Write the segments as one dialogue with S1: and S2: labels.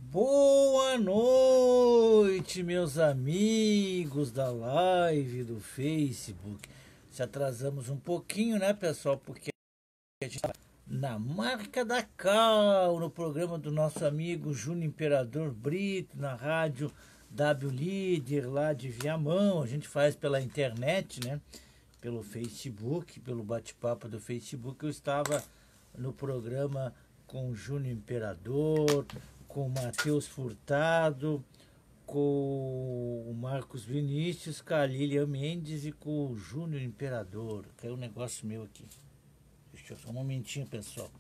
S1: Boa noite, meus amigos da live do Facebook. Se atrasamos um pouquinho, né, pessoal? Porque a gente está na marca da Cal, no programa do nosso amigo Júnior Imperador Brito, na rádio W Líder, lá de Viamão. A gente faz pela internet, né? Pelo Facebook, pelo bate-papo do Facebook. Eu estava no programa com o Júnior Imperador, com o Matheus Furtado, com o Marcos Vinícius, com a Lilian Mendes e com o Júnior Imperador. Caiu um negócio meu aqui. Deixa eu só um momentinho, pessoal.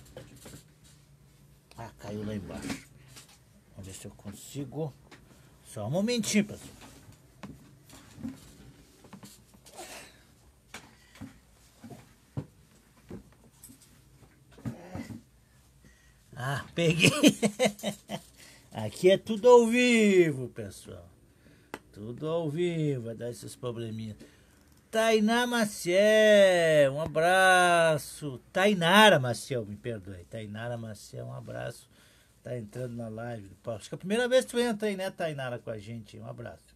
S1: Ah, caiu lá embaixo. Vamos ver se eu consigo. Só um momentinho, pessoal. Ah, peguei. Aqui é tudo ao vivo, pessoal. Tudo ao vivo, vai dar esses probleminhas. Tainá Maciel, um abraço. Tainara Maciel, me perdoe. Tainara Maciel, um abraço. Tá entrando na live do Paulo. Acho que é a primeira vez que tu entra aí, né, Tainara, com a gente. Um abraço.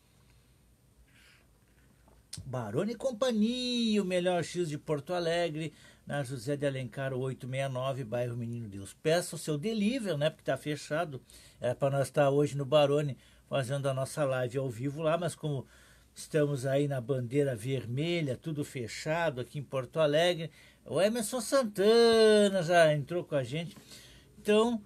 S1: Barone e Companhia, o melhor X de Porto Alegre, na José de Alencar 869, bairro Menino Deus. Peça o seu delivery, né, porque tá fechado. Era para nós estar hoje no Barone fazendo a nossa live ao vivo lá, mas como estamos aí na bandeira vermelha, tudo fechado aqui em Porto Alegre, o Emerson Santana já entrou com a gente. Então,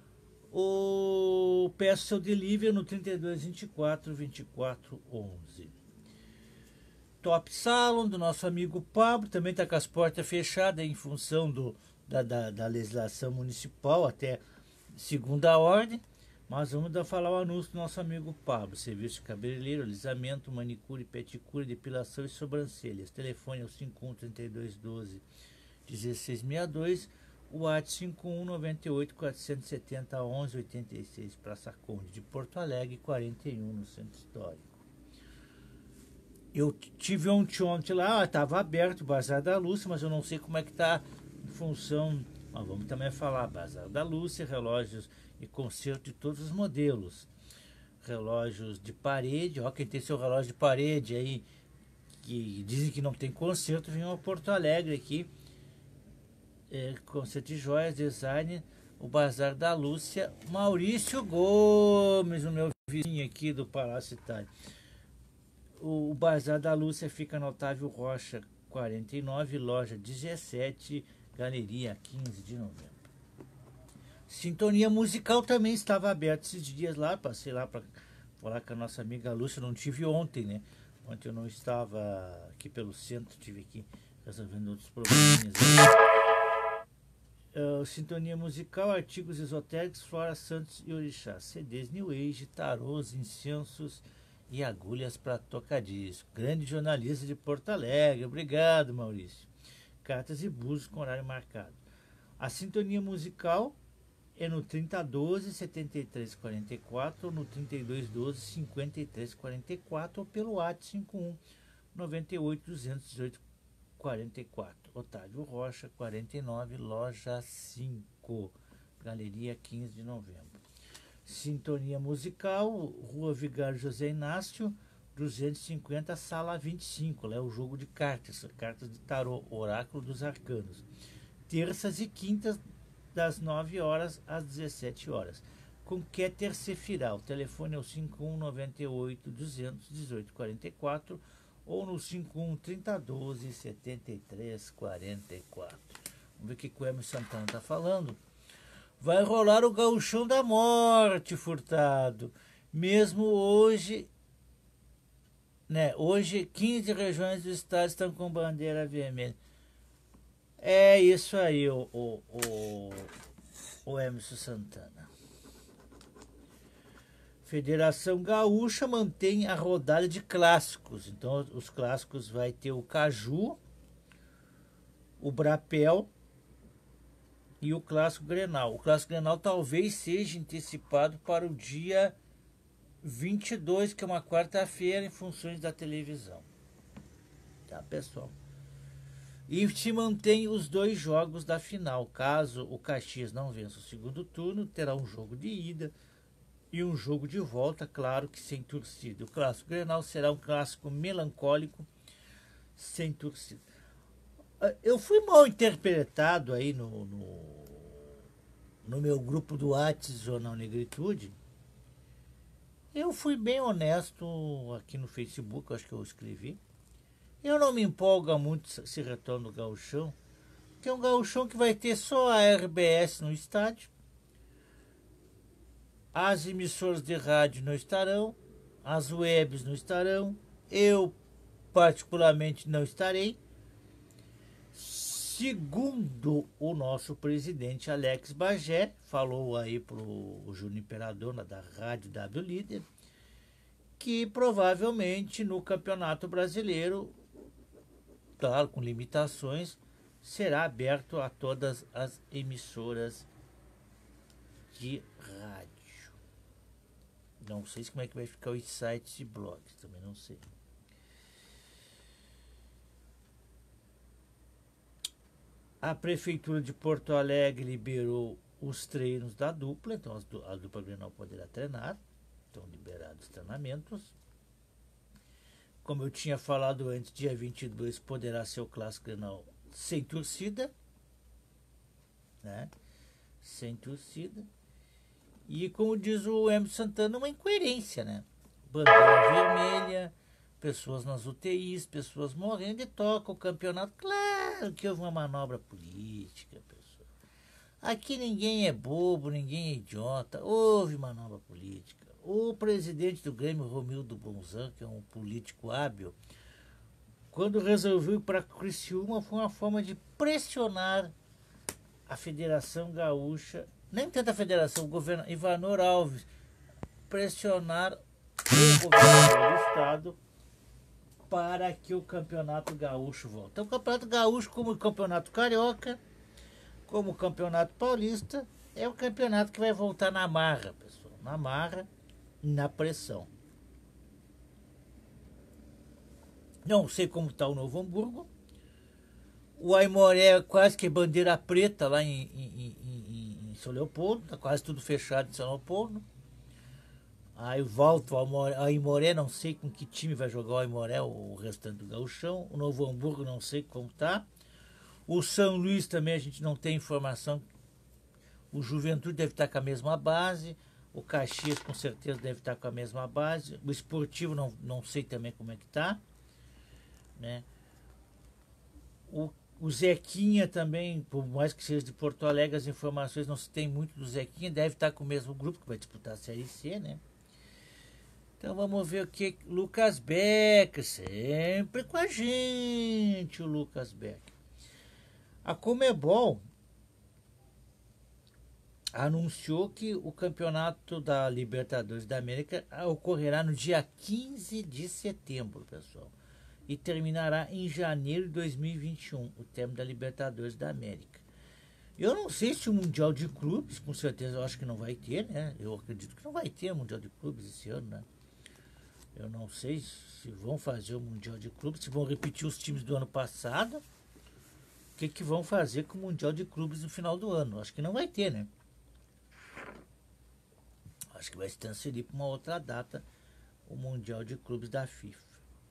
S1: peço seu delivery no 3224 2411. Top Salon, do nosso amigo Pablo, também está com as portas fechadas em função da legislação municipal, até segunda ordem. Mas vamos falar o anúncio do nosso amigo Pablo. Serviço de cabeleireiro, alisamento, manicure, peticure, depilação e sobrancelhas. Telefone é o 51-3212-1662. O WhatsApp 5198-470-1186, Praça Conde de Porto Alegre, 41 no Centro Histórico. Eu tive ontem lá, estava aberto o Bazar da Lúcia, mas eu não sei como é que está em função. Mas vamos também falar, Bazar da Lúcia, relógios e conserto de todos os modelos. Relógios de parede, ó, quem tem seu relógio de parede aí, que dizem que não tem conserto, vem ao Porto Alegre aqui. Conserto de joias, design, o Bazar da Lúcia. Maurício Gomes, o meu vizinho aqui do Palácio Itália. O Bazar da Lúcia fica no Otávio Rocha 49, loja 17, galeria 15 de novembro. Sintonia Musical também estava aberta esses dias lá, passei lá para falar com a nossa amiga Lúcia, não tive ontem, né? Ontem eu não estava aqui pelo centro, estive aqui resolvendo outros probleminhas. Sintonia Musical, artigos esotéricos, Flora Santos e Orixá, CDs New Age, tarôs, incensos e agulhas para tocar disco. Grande jornalista de Porto Alegre. Obrigado, Maurício. Cartas e búzios com horário marcado. A sintonia musical é no 3012-7344 ou no 3212-5344 ou pelo WhatsApp 51 98 218 44. Otávio Rocha 49, loja 5, galeria 15 de novembro. Sintonia Musical, Rua Vigário José Inácio, 250, sala 25. Lá é o jogo de cartas de tarô, oráculo dos arcanos. Terças e quintas, das 9 horas às 17 horas. Com Keter Sefirah. O telefone é o 51 98 200 18 44 ou no 51 3012 73 44. Vamos ver o que o Emerson Santana está falando. Vai rolar o Gauchão da Morte, Furtado. Mesmo hoje, né? Hoje, 15 regiões do estado estão com bandeira vermelha. É isso aí, o Emerson Santana. Federação Gaúcha mantém a rodada de clássicos. Então, os clássicos vai ter o Caju, o Brapel e o Clássico Grenal. O Clássico Grenal talvez seja antecipado para o dia 22, que é uma quarta-feira, em funções da televisão. Tá, pessoal? E se mantém os 2 jogos da final. Caso o Caxias não vença o segundo turno, terá um jogo de ida e um jogo de volta, claro que sem torcida. O clássico Grenal será um clássico melancólico, sem torcida. Eu fui mal interpretado aí no meu grupo do WhatsApp Jornal Negritude. Eu fui bem honesto aqui no Facebook, acho que eu escrevi. Eu não me empolgo muito esse retorno do Gauchão, que é um Gauchão que vai ter só a RBS no estádio. As emissoras de rádio não estarão, as webs não estarão, eu particularmente não estarei. Segundo o nosso presidente Alex Bagé, falou aí para o Júnior Imperador da Rádio W Líder, que provavelmente no Campeonato Brasileiro, claro, com limitações, será aberto a todas as emissoras de rádio. Não sei como é que vai ficar os sites e blogs, também não sei. A Prefeitura de Porto Alegre liberou os treinos da dupla, então a dupla Grenal poderá treinar, estão liberados os treinamentos. Como eu tinha falado antes, dia 22 poderá ser o Clássico Grenal sem torcida, né? Sem torcida. E como diz o Emerson Santana, uma incoerência, né? Bandeira vermelha, pessoas nas UTIs, pessoas morrendo e toca o campeonato. Claro que houve uma manobra política, pessoal. Aqui ninguém é bobo, ninguém é idiota. Houve manobra política. O presidente do Grêmio, Romildo Bolzan, que é um político hábil, quando resolveu ir para Criciúma, foi uma forma de pressionar a Federação Gaúcha, nem tanto a Federação, o governo Ivanor Alves, pressionar o governador do estado para que o Campeonato Gaúcho volte. Então, o Campeonato Gaúcho, como o Campeonato Carioca, como o Campeonato Paulista, é o campeonato que vai voltar na marra, pessoal. Na marra, na pressão. Não sei como está o Novo Hamburgo. O Aimoré quase que bandeira preta lá em São Leopoldo. Está quase tudo fechado em São Leopoldo. Aí volto ao Aimoré, não sei com que time vai jogar o Aimoré, o restante do Gauchão. O Novo Hamburgo, não sei como está. O São Luís também a gente não tem informação. O Juventude deve estar com a mesma base. O Caxias com certeza deve estar com a mesma base. O Esportivo não sei também como é que está, né? O Zequinha também, por mais que seja de Porto Alegre, as informações não se tem muito do Zequinha, deve estar com o mesmo grupo que vai disputar a Série C, né? Então vamos ver o que Lucas Becker, sempre com a gente, o Lucas Becker. A Conmebol anunciou que o campeonato da Libertadores da América ocorrerá no dia 15 de setembro, pessoal. E terminará em janeiro de 2021, o termo da Libertadores da América. Eu não sei se o Mundial de Clubes, com certeza eu acho que não vai ter, né? Eu acredito que não vai ter o Mundial de Clubes esse ano, né? Eu não sei se vão fazer o Mundial de Clubes, se vão repetir os times do ano passado. O que vão fazer com o Mundial de Clubes no final do ano? Acho que não vai ter, né? Acho que vai se transferir para uma outra data o Mundial de Clubes da FIFA.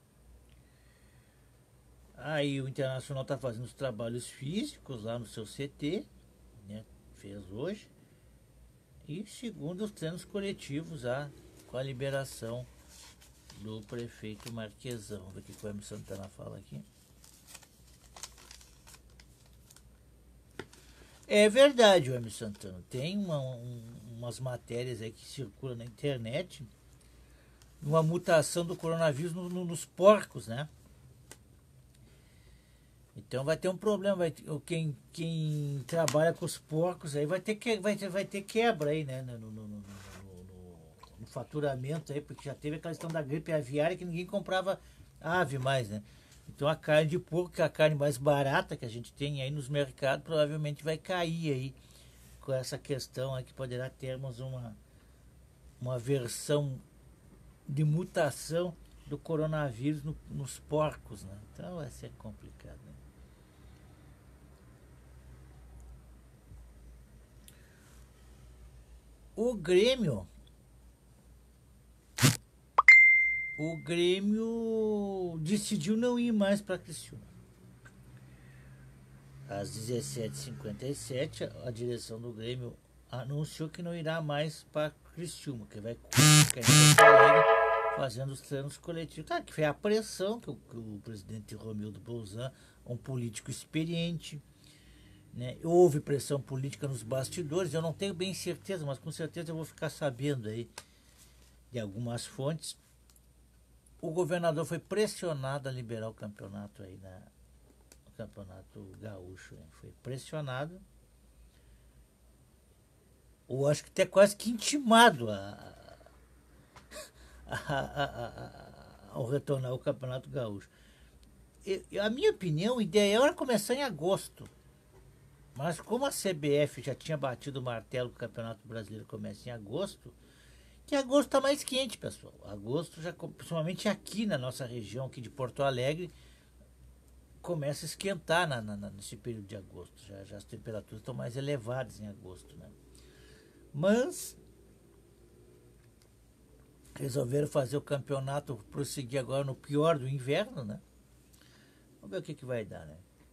S1: Aí o Internacional está fazendo os trabalhos físicos lá no seu CT, né? Fez hoje. E segundo os treinos coletivos, com a liberação do prefeito Marquesão. Vamos ver o que o Emerson Santana fala aqui. É verdade, o Emerson Santana. Tem umas matérias aí que circulam na internet, uma mutação do coronavírus nos porcos, né? Então vai ter um problema, quem trabalha com os porcos aí vai ter quebra aí, né? No faturamento aí, porque já teve aquela questão da gripe aviária que ninguém comprava ave mais, né? Então a carne de porco, que é a carne mais barata que a gente tem aí nos mercados, provavelmente vai cair aí com essa questão aí que poderá termos uma versão de mutação do coronavírus nos porcos, né? Então vai ser complicado, né? O Grêmio o Grêmio decidiu não ir mais para Criciúma. Às 17h57, a direção do Grêmio anunciou que não irá mais para Criciúma, que vai ficar em Porto Alegre fazendo os treinos coletivos. Claro que foi a pressão que o presidente Romildo Bolzan, um político experiente, né? Houve pressão política nos bastidores, eu não tenho bem certeza, mas com certeza eu vou ficar sabendo aí de algumas fontes. O governador foi pressionado a liberar o campeonato aí o campeonato gaúcho, né? Foi pressionado, ou acho que até quase que intimado ao retornar ao campeonato gaúcho. A minha opinião, o ideal era começar em agosto. Mas como a CBF já tinha batido o martelo que o Campeonato Brasileiro começa em agosto, que agosto está mais quente, pessoal. Agosto, já, principalmente aqui na nossa região, aqui de Porto Alegre, começa a esquentar nesse período de agosto. Já as temperaturas estão mais elevadas em agosto, né? Mas resolveram fazer o campeonato prosseguir agora no pior do inverno, né? Vamos ver o que vai dar, né?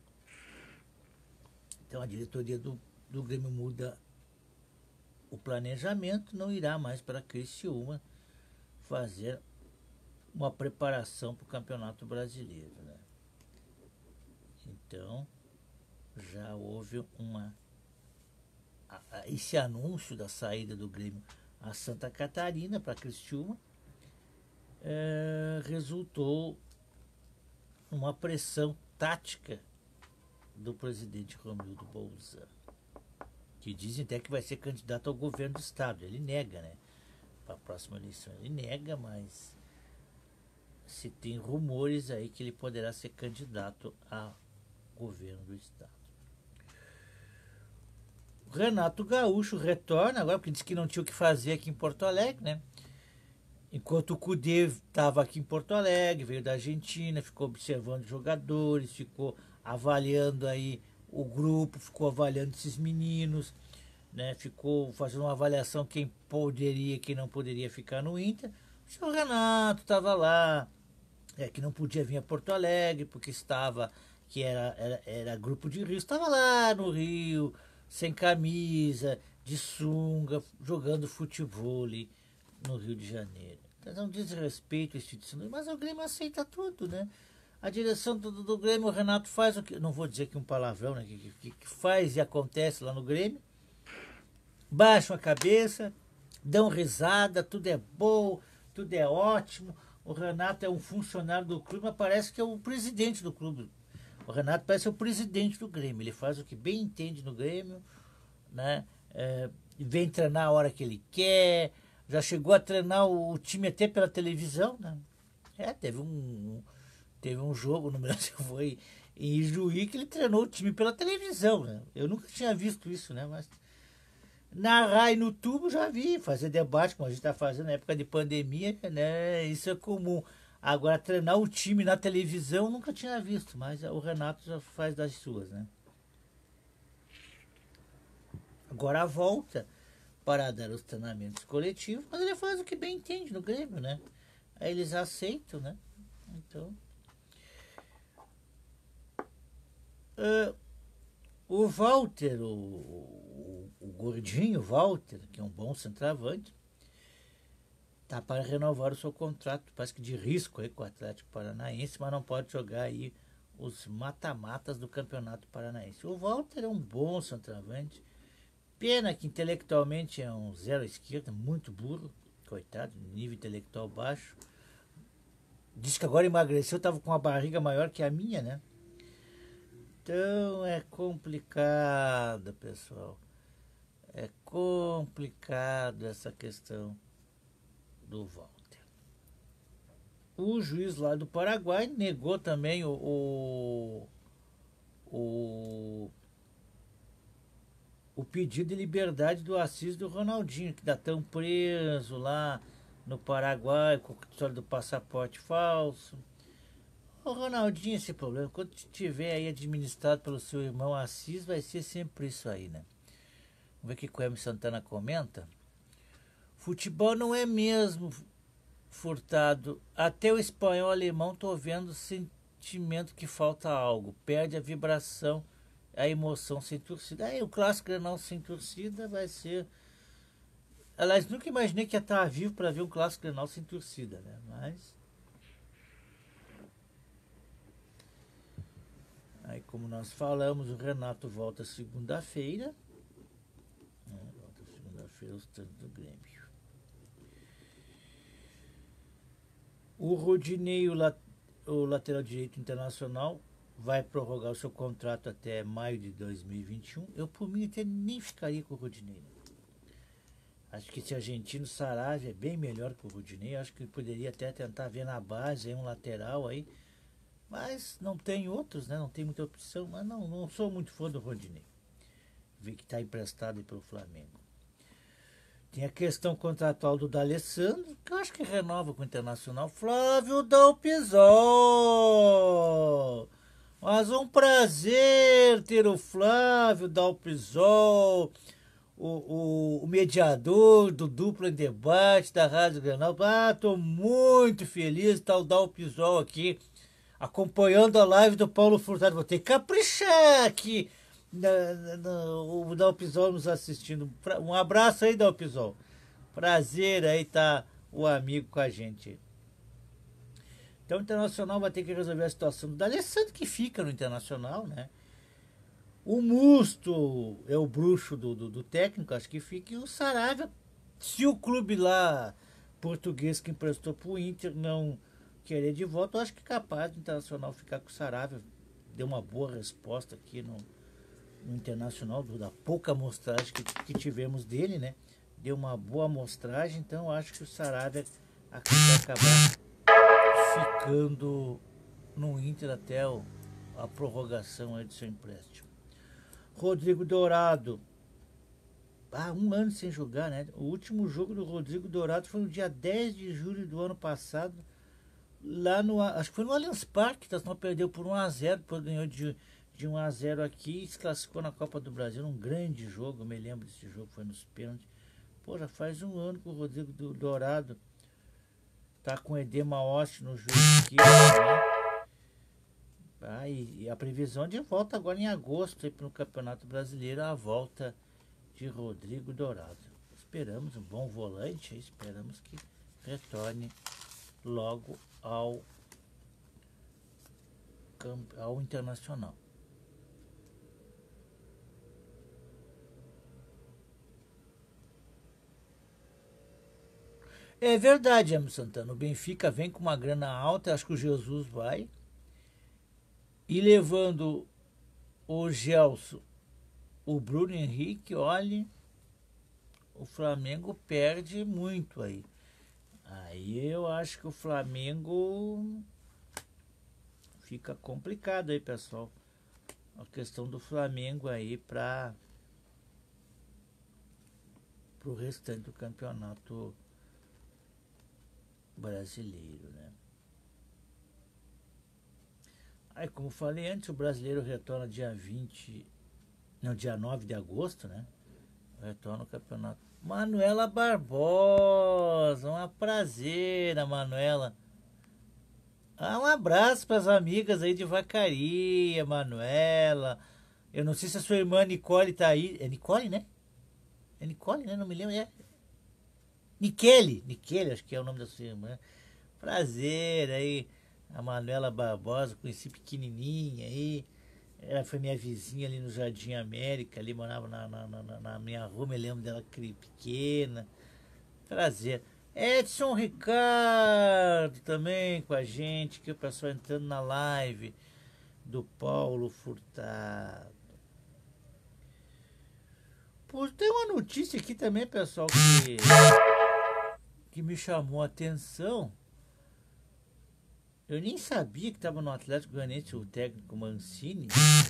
S1: Então a diretoria do Grêmio muda o planejamento, não irá mais para Criciúma fazer uma preparação para o Campeonato Brasileiro, né? Então já houve esse anúncio da saída do Grêmio a Santa Catarina para Criciúma, resultou numa pressão tática do presidente Romildo Bolzan, que dizem até que vai ser candidato ao governo do estado. Ele nega, né? Para a próxima eleição ele nega, mas se tem rumores aí que ele poderá ser candidato a governo do estado. O Renato Gaúcho retorna agora, porque disse que não tinha o que fazer aqui em Porto Alegre, né? Enquanto o Cudê estava aqui em Porto Alegre, veio da Argentina, ficou observando os jogadores, ficou avaliando aí o grupo, ficou avaliando esses meninos, né? Ficou fazendo uma avaliação quem poderia, quem não poderia ficar no Inter. O senhor Renato estava lá, que não podia vir a Porto Alegre, porque estava, que era grupo de Rio, estava lá no Rio, sem camisa, de sunga, jogando futebol no Rio de Janeiro. Então não diz respeito institucional, mas o Grêmio aceita tudo, né? A direção do Grêmio, o Renato faz o que, não vou dizer que um palavrão, né? Que faz e acontece lá no Grêmio. Baixam a cabeça, dão risada, tudo é bom, tudo é ótimo. O Renato é um funcionário do clube, mas parece que é o presidente do clube. O Renato parece ser o presidente do Grêmio. Ele faz o que bem entende no Grêmio, né? Vem treinar a hora que ele quer. Já chegou a treinar o time até pela televisão, né? Teve um jogo no Brasil, foi em Juí, que ele treinou o time pela televisão, né? Eu nunca tinha visto isso, né? Mas narrar e no tubo já vi, fazer debate, como a gente está fazendo na época de pandemia, né? Isso é comum. Agora, treinar o time na televisão nunca tinha visto, mas o Renato já faz das suas, né? Agora a volta para dar os treinamentos coletivos, mas ele faz o que bem entende no Grêmio, né? Aí eles aceitam, né? Então, o Walter, o gordinho Walter, que é um bom centroavante, tá para renovar o seu contrato, parece que de risco aí com o Atlético Paranaense, mas não pode jogar aí os mata-matas do Campeonato Paranaense. O Walter é um bom centroavante, pena que intelectualmente é um zero à esquerda, muito burro, coitado, nível intelectual baixo. Diz que agora emagreceu, estava com uma barriga maior que a minha, né? Então é complicado, pessoal. É complicado essa questão do Walter. O juiz lá do Paraguai negou também o pedido de liberdade do Assis do Ronaldinho, que está tão preso lá no Paraguai com a história do passaporte falso. O Ronaldinho, esse problema, quando estiver aí administrado pelo seu irmão Assis, vai ser sempre isso aí, né? Vamos ver o que o Hermes Santana comenta. Futebol não é mesmo Furtado, até o espanhol alemão tô vendo sentimento que falta algo. Perde a vibração, a emoção sem torcida. Aí o clássico Grenal sem torcida vai ser... Aliás, nunca imaginei que ia estar vivo para ver um clássico Grenal sem torcida, né? Mas... Aí, como nós falamos, o Renato volta segunda-feira. Volta segunda-feira os treinos do Grêmio. O Rodinei, o lateral direito internacional, vai prorrogar o seu contrato até maio de 2021. Eu, por mim, até nem ficaria com o Rodinei. Acho que esse argentino Saravia é bem melhor que o Rodinei. Acho que ele poderia até tentar ver na base aí um lateral aí. Mas não tem outros, né? Não tem muita opção. Mas não sou muito fã do Rodinei. Vi que está emprestado aí pelo Flamengo. Tem a questão contratual do D'Alessandro, que eu acho que renova com o Internacional. Flávio Dalpisol. Mas um prazer ter o Flávio Dalpisol, o mediador do Dupla em Debate da Rádio Grenal. Tô muito feliz de estar o Dalpisol aqui, acompanhando a live do Paulo Furtado. Vou ter que caprichar aqui. O Dalpisol nos assistindo. Um abraço aí, Dalpisol. Prazer aí tá o amigo com a gente. Então o Internacional vai ter que resolver a situação do D'Alessandro, que fica no Internacional, né? O Musto é o bruxo do técnico, acho que fica. E o Saravia, se o clube lá português que emprestou pro Inter não querer de volta, eu acho que é capaz do Internacional ficar com o Saravia. Deu uma boa resposta aqui no Internacional, da pouca amostragem que tivemos dele, né? Deu uma boa amostragem, então eu acho que o Saravia vai acabar ficando no Inter até a prorrogação aí do seu empréstimo. Rodrigo Dourado, um ano sem jogar, né? O último jogo do Rodrigo Dourado foi no dia 10 de julho do ano passado, lá no, acho que foi no Allianz Parque, o Internacional perdeu por 1-0, depois ganhou de 1-0 aqui e se classificou na Copa do Brasil. Um grande jogo, eu me lembro desse jogo, foi nos pênaltis. Pô, já faz um ano que o Rodrigo Dourado tá com edema ósseo no joelho esquerdo, né? E a previsão de volta agora em agosto no Campeonato Brasileiro, a volta de Rodrigo Dourado. Esperamos um bom volante, esperamos que retorne logo ao Internacional. É verdade, Emerson Santana. O Benfica vem com uma grana alta, acho que o Jesus vai. E levando o Gelson, o Bruno Henrique, olha, o Flamengo perde muito aí. Aí eu acho que o Flamengo fica complicado aí, pessoal. A questão do Flamengo aí para o restante do campeonato brasileiro, né? Aí, como falei antes, o brasileiro retorna dia 9 de agosto, né? Retorna o campeonato. Manuela Barbosa, um prazer, Manuela. Um abraço para as amigas aí de Vacaria, Manuela. Eu não sei se a sua irmã Nicole tá aí. É Nicole, né? É Nicole, né? Não me lembro. É Niquele, acho que é o nome da sua irmã. Prazer aí. A Manuela Barbosa, conheci pequenininha aí. Ela foi minha vizinha ali no Jardim América, ali morava na minha rua, me lembro dela pequena. Prazer. Edson Ricardo também com a gente, que o pessoal entrando na live do Paulo Furtado. Pô, tem uma notícia aqui também, pessoal, que me chamou a atenção. Eu nem sabia que estava no Atlético Goianiense o técnico Mancini.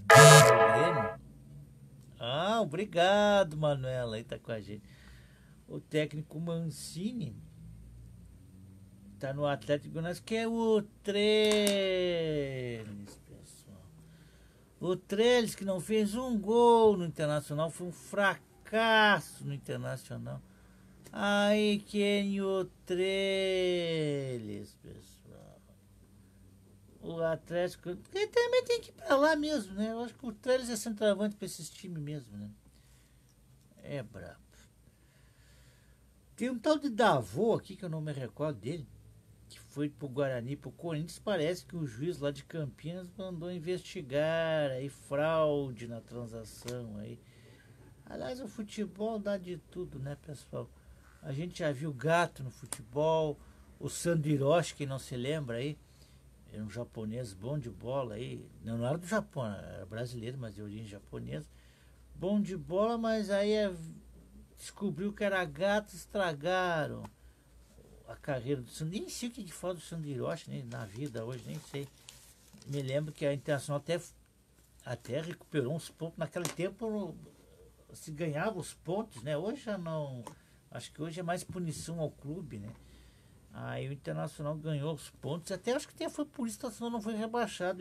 S1: Obrigado, Manuela, aí tá com a gente. O técnico Mancini tá no Atlético Goianiense, que é o Trellis, pessoal. O Trellis, que não fez um gol no Internacional, foi um fracasso no Internacional. Aí, Kenio Trellis, pessoal. O Atlético. Ele também tem que ir pra lá mesmo, né? Eu acho que o Trellis é centroavante pra esses times mesmo, né? É brabo. Tem um tal de Davô aqui que eu não me recordo dele, que foi pro Guarani, pro Corinthians. Parece que o juiz lá de Campinas mandou investigar aí fraude na transação aí. Aliás, o futebol dá de tudo, né, pessoal? A gente já viu gato no futebol, o Sandro Hiroshi, quem não se lembra aí, era um japonês bom de bola aí, não era do Japão, era brasileiro, mas de origem japonesa, bom de bola, mas aí descobriu que era gato, estragaram a carreira do Sandro. Nem sei o que fala do Sandro Hiroshi, né, na vida hoje, nem sei. Me lembro que a Internacional até recuperou uns pontos, naquele tempo se ganhava os pontos, né? Hoje já não. Acho que hoje é mais punição ao clube, né? Aí o Internacional ganhou os pontos. Até acho que foi por isso que o Internacional não foi rebaixado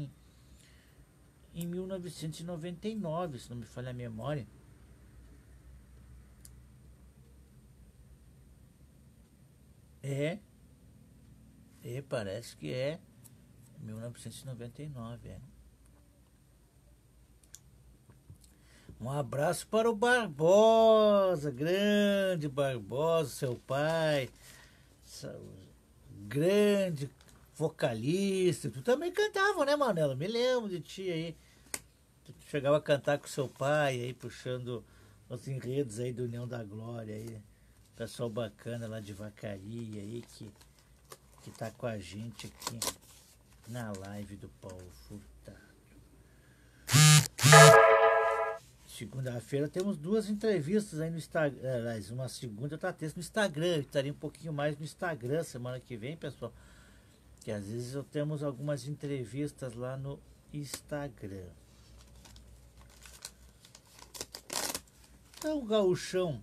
S1: em 1999, se não me falha a memória. É, parece que é 1999, é. Um abraço para o Barbosa, grande Barbosa, seu pai, grande vocalista. Tu também cantava, né, Manela? Me lembro de ti aí. Tu chegava a cantar com seu pai aí, puxando os enredos aí do União da Glória aí. Pessoal bacana lá de Vacaria aí que tá com a gente aqui na live do Paulo Furtado. Segunda-feira temos duas entrevistas aí no Instagram. Uma segunda e outra terça no Instagram. Eu estaria um pouquinho mais no Instagram semana que vem, pessoal. Que às vezes temos algumas entrevistas lá no Instagram. Então o Gauchão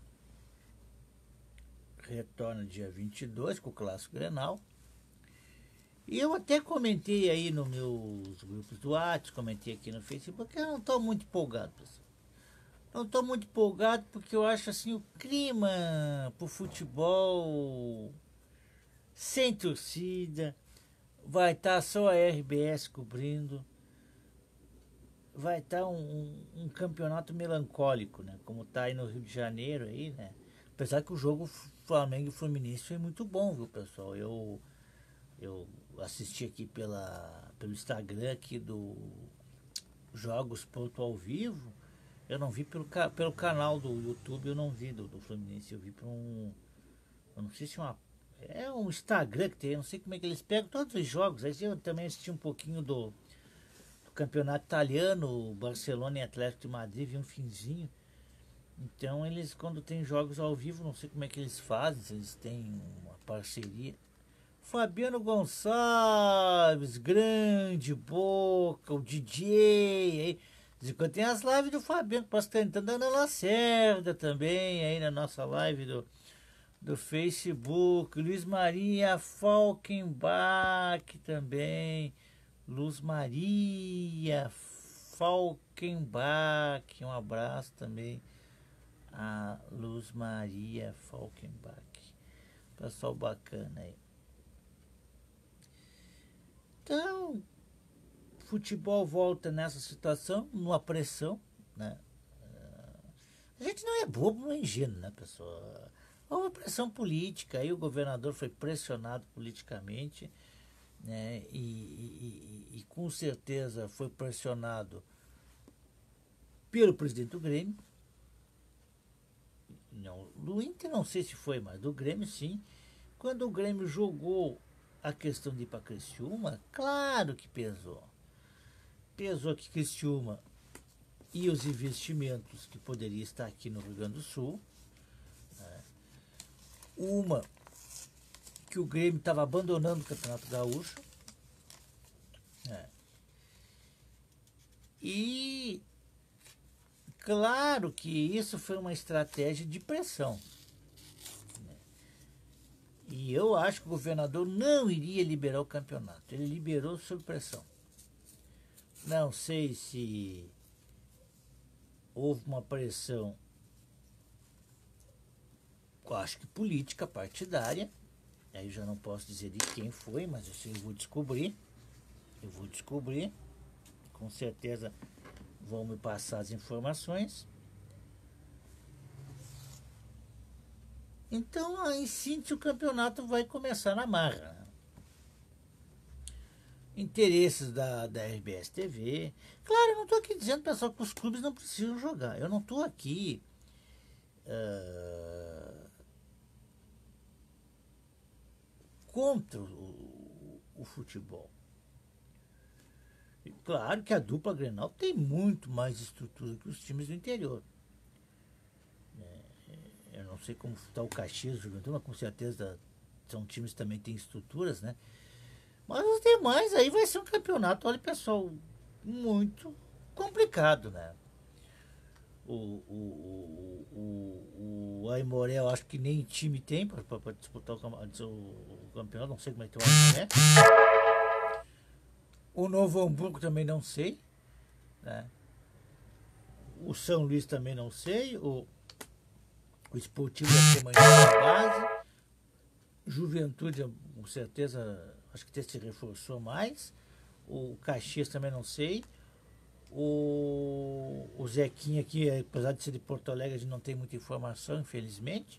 S1: retorna dia 22 com o Clássico Grenal. E eu até comentei aí nos meus grupos do WhatsApp, comentei aqui no Facebook, que eu não estou muito empolgado, pessoal. Não estou muito empolgado porque eu acho assim o clima pro futebol sem torcida. Vai estar só a RBS cobrindo. Vai estar um campeonato melancólico, né? Como está aí no Rio de Janeiro aí, né? Apesar que o jogo Flamengo e Fluminense foi muito bom, viu, pessoal? Eu assisti aqui pelo Instagram aqui do Jogos.ao vivo. Eu não vi pelo canal do YouTube, eu não vi do Fluminense, eu vi por um. Eu não sei se é um Instagram que tem, eu não sei como é que eles pegam todos os jogos. Aí eu também assisti um pouquinho do campeonato italiano, Barcelona e Atlético de Madrid, vi um finzinho. Então eles, quando tem jogos ao vivo, não sei como é que eles fazem, se eles têm uma parceria. Fabiano Gonçalves, grande boca, o DJ aí. Quando tem as lives do Fabiano, posso estar tentando Ana Lacerda também aí na nossa live do Facebook. Luiz Maria Falkenbach também. Luz Maria Falkenbach, um abraço também a Luz Maria Falkenbach. Pessoal bacana aí. Então, futebol volta nessa situação, numa pressão, né? A gente não é bobo, não é ingênuo, né, pessoal? Houve uma pressão política, aí o governador foi pressionado politicamente, né? E com certeza foi pressionado pelo presidente do Grêmio. Não, do Inter não sei se foi, mas do Grêmio sim. Quando o Grêmio jogou a questão de ir para Criciúma, claro que pesou. Pesou que Criciúma e os investimentos que poderia estar aqui no Rio Grande do Sul. Né? Uma, que o Grêmio estava abandonando o Campeonato Gaúcho. Né? E claro que isso foi uma estratégia de pressão. E eu acho que o governador não iria liberar o campeonato. Ele liberou sob pressão. Não sei se houve uma pressão acho que política partidária. Aí já não posso dizer de quem foi, mas eu vou descobrir. Eu vou descobrir. Com certeza vão me passar as informações. Então, em síntese, o campeonato vai começar na marra. Interesses da RBS TV. Claro, eu não estou aqui dizendo, pessoal, que os clubes não precisam jogar. Eu não estou aqui contra o futebol. E claro que a dupla Grenal tem muito mais estrutura que os times do interior. Eu não sei como está o Caxias, Juventude, mas com certeza são times que também têm estruturas, né? Mas os demais aí vai ser um campeonato, olha pessoal, muito complicado, né? O Aimoré eu acho que nem time tem para disputar o campeonato, não sei como é que tem o Aimoré. O Novo Hamburgo também não sei, né? O São Luís também não sei, o Esportivo da Semana da base, Juventude com certeza acho que se reforçou mais, o Caxias também não sei, o Zequinha aqui, apesar de ser de Porto Alegre, a gente não tem muita informação, infelizmente.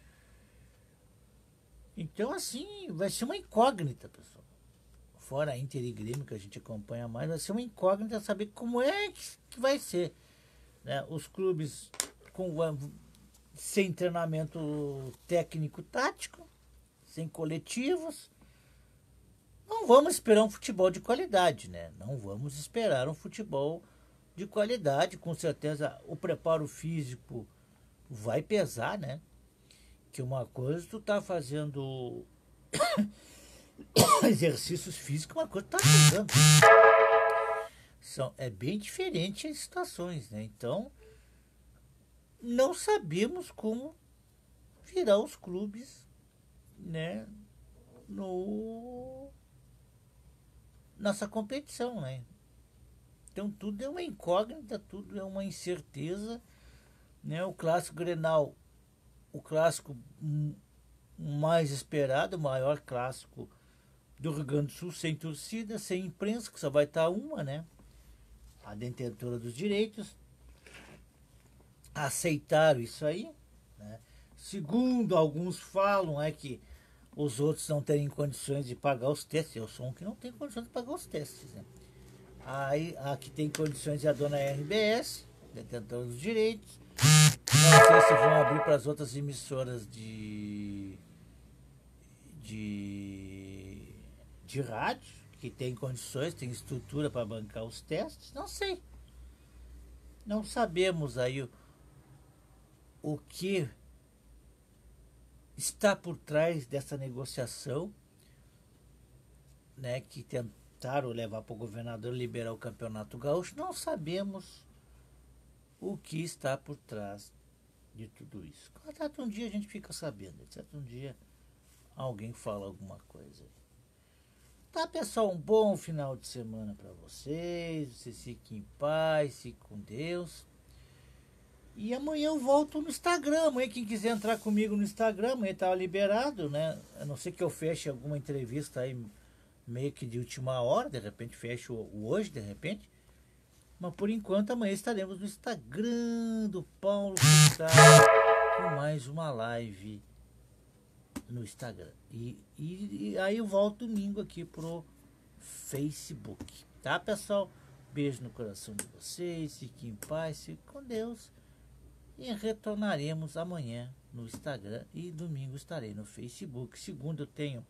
S1: Então, assim, vai ser uma incógnita, pessoal. Fora a Inter e Grêmio, que a gente acompanha mais, vai ser uma incógnita saber como é que vai ser. Né? Os clubes sem treinamento técnico-tático, sem coletivos. Não vamos esperar um futebol de qualidade, né? Não vamos esperar um futebol de qualidade. Com certeza o preparo físico vai pesar, né? Que uma coisa tu tá fazendo exercícios físicos, uma coisa tu tá jogando. É bem diferente as situações, né? Então, não sabemos como virar os clubes, né? Nessa competição, né? Então tudo é uma incógnita, tudo é uma incerteza, né? O clássico Grenal, o clássico mais esperado, o maior clássico do Rio Grande do Sul, sem torcida, sem imprensa, que só vai estar uma, né? A detentora dos direitos. Aceitaram isso aí, né? Segundo alguns falam, é que os outros não terem condições de pagar os testes. Eu sou um que não tem condições de pagar os testes, né? Aí a que tem condições é a dona RBS, detentora dos direitos. Não sei se vão abrir para as outras emissoras de rádio, que tem condições, tem estrutura para bancar os testes. Não sei. Não sabemos aí o que está por trás dessa negociação, né, que tentaram levar para o governador liberar o Campeonato Gaúcho. Não sabemos o que está por trás de tudo isso. Certo um dia a gente fica sabendo, certo um dia alguém fala alguma coisa. Tá, pessoal, um bom final de semana para vocês. Vocês fiquem em paz, fiquem com Deus. E amanhã eu volto no Instagram. Amanhã quem quiser entrar comigo no Instagram, amanhã tá liberado, né? A não ser que eu feche alguma entrevista aí meio que de última hora, de repente fecho hoje, de repente. Mas por enquanto amanhã estaremos no Instagram do Paulo Furtado com mais uma live no Instagram. E aí eu volto domingo aqui pro Facebook. Tá, pessoal? Beijo no coração de vocês. Fiquem em paz, fiquem com Deus. E retornaremos amanhã no Instagram e domingo estarei no Facebook. Segunda eu tenho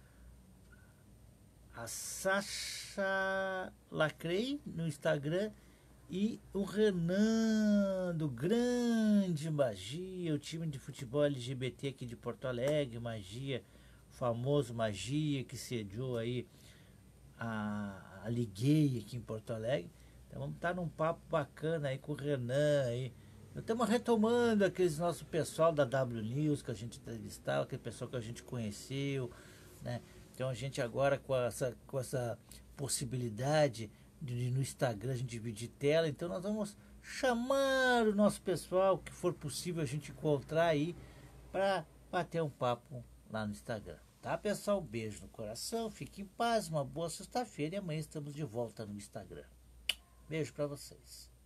S1: a Sasha Lacrei no Instagram e o Renan do Grande Magia, o time de futebol LGBT aqui de Porto Alegre, Magia, famoso Magia, que sediou aí a Liguei aqui em Porto Alegre. Então vamos estar num papo bacana aí com o Renan aí. Estamos retomando aqueles nosso pessoal da W News que a gente entrevistava, aquele pessoal que a gente conheceu, né? Então a gente agora com essa possibilidade de no Instagram a gente dividir tela, então nós vamos chamar o nosso pessoal, que for possível a gente encontrar aí, para bater um papo lá no Instagram. Tá, pessoal? Beijo no coração, fique em paz, uma boa sexta-feira e amanhã estamos de volta no Instagram. Beijo para vocês.